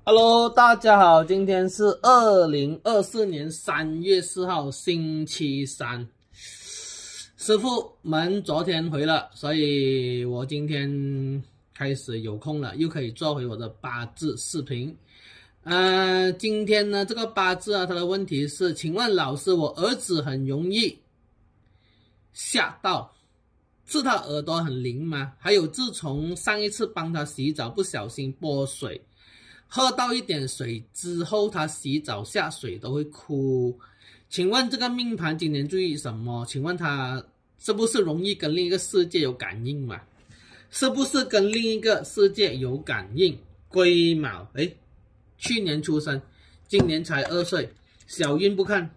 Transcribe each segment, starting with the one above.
Hello， 大家好，今天是2024年3月4号，星期三。师傅们昨天回了，所以我今天开始有空了，又可以做回我的八字视频。今天呢，这个八字啊，它的问题是，请问老师，我儿子很容易吓到，是他耳朵很灵吗？还有，自从上一次帮他洗澡不小心泼水，喝到一点水之后，他洗澡下水都会哭。请问这个命盘今年注意什么？请问他是不是容易跟另一个世界有感应嘛？是不是跟另一个世界有感应？癸卯，去年出生，今年才2岁，小运不看，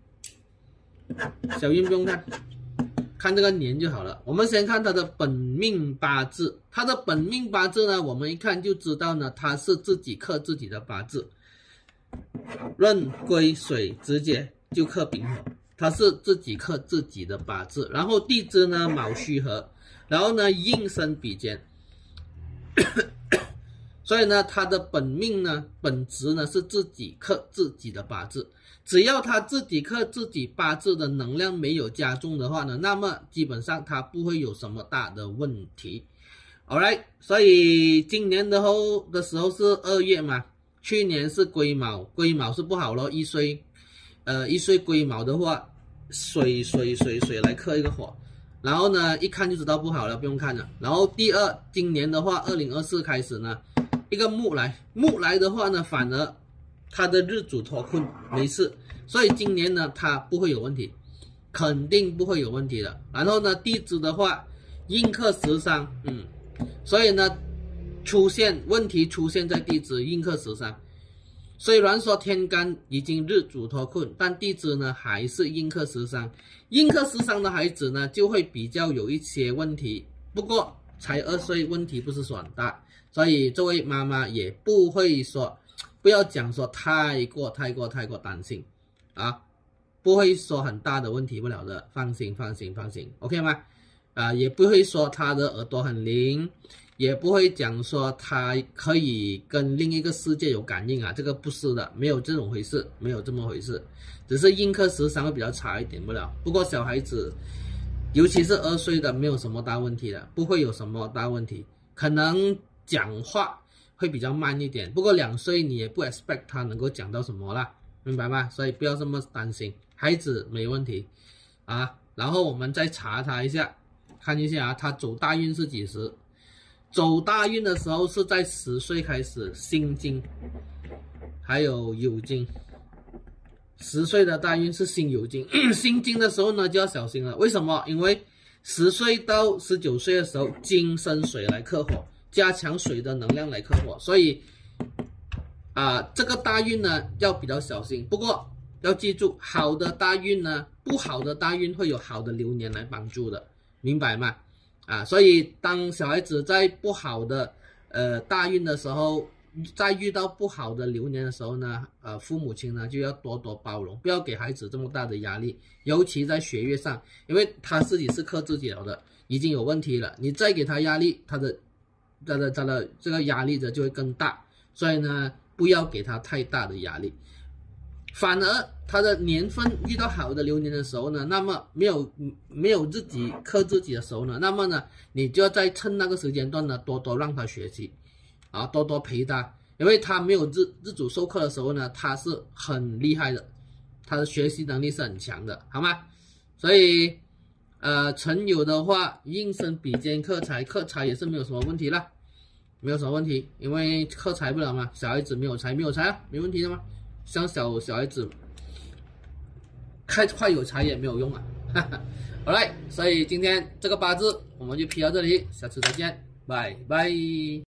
小运不用看。看这个年就好了。我们先看他的本命八字，他的本命八字呢，我们一看就知道呢，他是自己克自己的八字，壬癸水直接就克丙火，他是自己克自己的八字。然后地支呢卯戌合，然后呢印生比肩，所以呢他的本命呢本职呢是自己克自己的八字。只要他自己克自己八字的能量没有加重的话呢，那么基本上他不会有什么大的问题。Alright， 所以今年的时候是2月嘛，去年是癸卯，癸卯是不好咯，一岁癸卯的话，水来克一个火，然后呢一看就知道不好了，不用看了。然后第二，今年的话2024开始呢，一个木来的话呢，反而他的日主脱困没事，所以今年呢他不会有问题，肯定不会有问题的。然后呢地支的话印克食伤，所以呢问题出现在地支印克食伤。虽然说天干已经日主脱困，但地支呢还是印克食伤。印克食伤的孩子呢就会比较有一些问题，不过才2岁，问题不是说很大，所以这位妈妈也不会说，不要讲说太过担心啊，不会说很大的问题不了的，放心 OK 吗？也不会说他的耳朵很灵，也不会讲说他可以跟另一个世界有感应啊，这个不是的，没有这种回事，没有这么回事，只是印克食伤会比较差一点不了。不过小孩子尤其是2岁的没有什么大问题的，不会有什么大问题，可能讲话会比较慢一点，不过2岁你也不 expect 他能够讲到什么啦，明白吗？所以不要这么担心，孩子没问题啊。然后我们再查他一下，看一下他走大运是几时？走大运的时候是在10岁开始，辛金还有酉金。10岁的大运是辛酉金，辛金的时候呢就要小心了。为什么？因为10岁到19岁的时候，金生水来克火，加强水的能量来克火，所以这个大运呢要比较小心。不过要记住，好的大运呢，不好的大运会有好的流年来帮助的，明白吗？所以当小孩子在不好的大运的时候，在遇到不好的流年的时候呢，父母亲呢就要多多包容，不要给孩子这么大的压力，尤其在学业上，因为他自己是克自己了的，已经有问题了，你再给他压力，他的这个压力就会更大，所以呢不要给他太大的压力。反而他的年份遇到好的流年的时候呢，那么没有自己克自己的时候呢，那么呢你就要在趁那个时间段呢多多让他学习多多陪他，因为他没有自主授课的时候呢，他是很厉害的，他的学习能力是很强的，好吗？所以辰酉的话，印生比肩克财也是没有什么问题啦，没有什么问题，因为克财不了嘛，小孩子没有财啊，没问题的嘛。像小孩子快有财也没有用啊。好嘞，所以今天这个八字我们就批到这里，下次再见，拜拜。